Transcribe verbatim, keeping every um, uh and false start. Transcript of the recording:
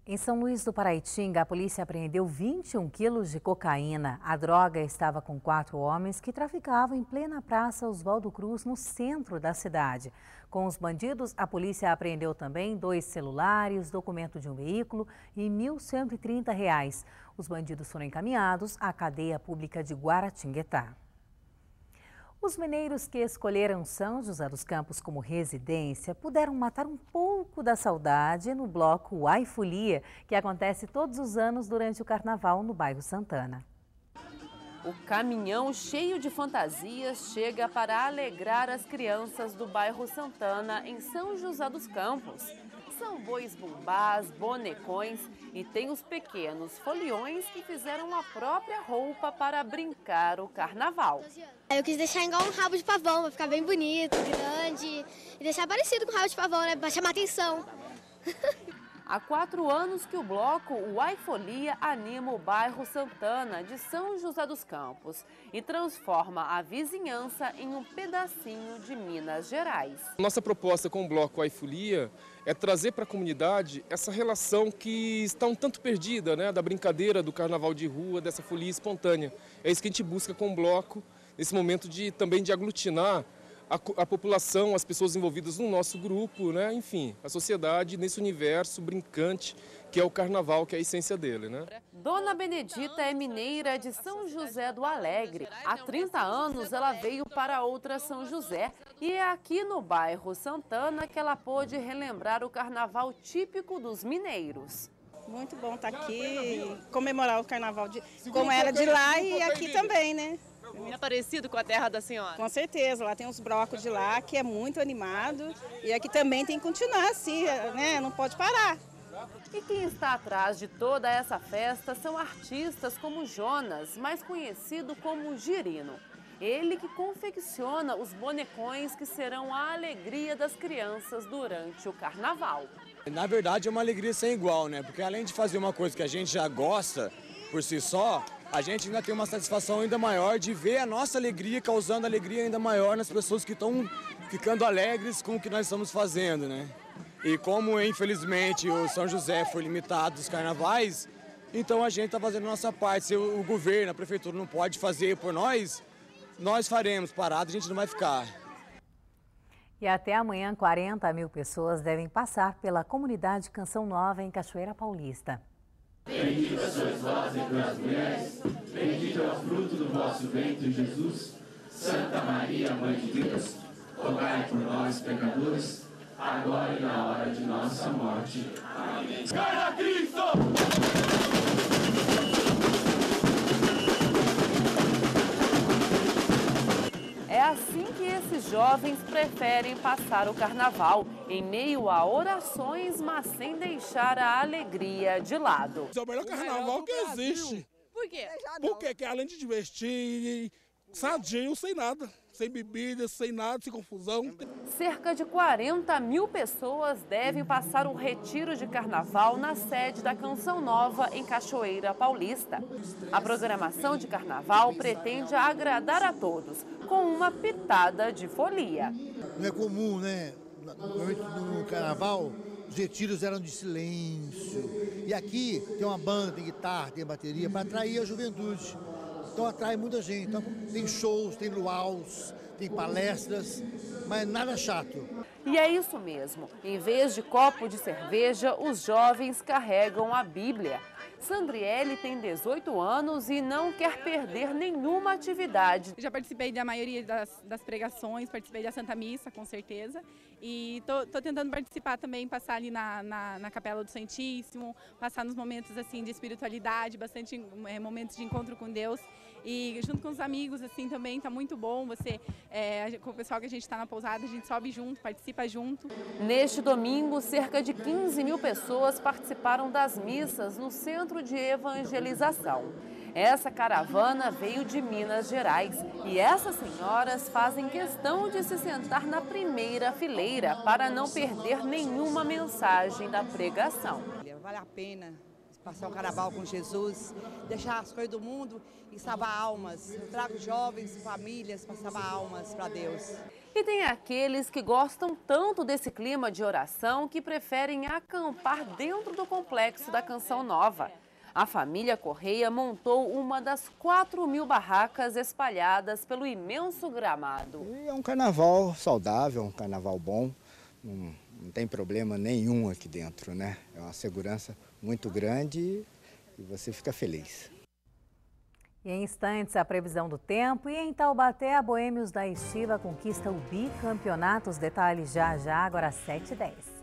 Em São Luís do Paraitinga, a polícia apreendeu vinte e um quilos de cocaína. A droga estava com quatro homens que traficavam em plena Praça Oswaldo Cruz, no centro da cidade. Com os bandidos, a polícia apreendeu também dois celulares, documento de um veículo e mil cento e trinta reais. Os bandidos foram encaminhados à cadeia pública de Guaratinguetá. Os mineiros que escolheram São José dos Campos como residência puderam matar um pouco da saudade no bloco Uai Folia, que acontece todos os anos durante o carnaval no bairro Santana. O caminhão cheio de fantasias chega para alegrar as crianças do bairro Santana, em São José dos Campos. São bois bumbás, bonecões e tem os pequenos foliões que fizeram a própria roupa para brincar o carnaval. Eu quis deixar igual um rabo de pavão, para ficar bem bonito, grande e deixar parecido com o rabo de pavão, né, para chamar atenção. Há quatro anos que o bloco Uai Folia anima o bairro Santana de São José dos Campos e transforma a vizinhança em um pedacinho de Minas Gerais. Nossa proposta com o bloco Uai Folia é trazer para a comunidade essa relação que está um tanto perdida, né, da brincadeira do carnaval de rua, dessa folia espontânea. É isso que a gente busca com o bloco, nesse momento de também de aglutinar A, a população, as pessoas envolvidas no nosso grupo, né? Enfim, a sociedade nesse universo brincante que é o carnaval, que é a essência dele, né? Dona Benedita é mineira de São José do Alegre. Há trinta anos ela veio para outra São José e é aqui no bairro Santana que ela pôde relembrar o carnaval típico dos mineiros. Muito bom estar aqui, comemorar o carnaval de, como era de lá e aqui também, né? É parecido com a terra da senhora? Com certeza, lá tem os blocos de lá, que é muito animado. E aqui também tem que continuar assim, né? Não pode parar. E quem está atrás de toda essa festa são artistas como Jonas, mais conhecido como Girino. Ele que confecciona os bonecões que serão a alegria das crianças durante o carnaval. Na verdade é uma alegria sem igual, né? Porque além de fazer uma coisa que a gente já gosta por si só, a gente ainda tem uma satisfação ainda maior de ver a nossa alegria causando alegria ainda maior nas pessoas que estão ficando alegres com o que nós estamos fazendo, né? E como, infelizmente, o São José foi limitado dos carnavais, então a gente está fazendo a nossa parte. Se o governo, a prefeitura não pode fazer por nós, nós faremos. Parado, a gente não vai ficar. E até amanhã, quarenta mil pessoas devem passar pela comunidade Canção Nova em Cachoeira Paulista. Bendita sois vós entre as mulheres, bendito é o fruto do vosso ventre, Jesus. Santa Maria, Mãe de Deus, rogai por nós, pecadores, agora e na hora de nossa morte. Amém. Viva Cristo! É assim que esses jovens preferem passar o carnaval, em meio a orações, mas sem deixar a alegria de lado. É o melhor carnaval que existe. Por quê? Porque que além de divertir, sadio, sem nada, sem bebida, sem nada, sem confusão. Cerca de quarenta mil pessoas devem passar o retiro de carnaval na sede da Canção Nova, em Cachoeira Paulista. A programação de carnaval pretende agradar a todos, com uma pitada de folia. Não é comum, né? No carnaval, os retiros eram de silêncio. E aqui tem uma banda, tem guitarra, tem bateria, para atrair a juventude. Então atrai muita gente. Então, tem shows, tem luaus, tem palestras, mas nada chato. E é isso mesmo. Em vez de copo de cerveja, os jovens carregam a Bíblia. Sandriele tem dezoito anos e não quer perder nenhuma atividade. Já participei da maioria das, das pregações, participei da Santa Missa, com certeza. E tô, tô tentando participar também, passar ali na, na, na Capela do Santíssimo, passar nos momentos assim de espiritualidade, bastante é, momentos de encontro com Deus. E junto com os amigos assim também tá muito bom. Você, é, com o pessoal que a gente está na pousada, a gente sobe junto, participa junto. Neste domingo, cerca de quinze mil pessoas participaram das missas no Centro de Evangelização. Essa caravana veio de Minas Gerais e essas senhoras fazem questão de se sentar na primeira fileira para não perder nenhuma mensagem da pregação. Vale a pena passar um carnaval com Jesus, deixar as coisas do mundo e salvar almas. Eu trago jovens, famílias para salvar almas para Deus. E tem aqueles que gostam tanto desse clima de oração que preferem acampar dentro do complexo da Canção Nova. A família Correia montou uma das quatro mil barracas espalhadas pelo imenso gramado. E é um carnaval saudável, um carnaval bom, não, não tem problema nenhum aqui dentro, né? É uma segurança muito grande e você fica feliz. E em instantes, a previsão do tempo. E em Taubaté, a Boêmios da Estiva conquista o bicampeonato. Os detalhes já já, agora às sete e dez.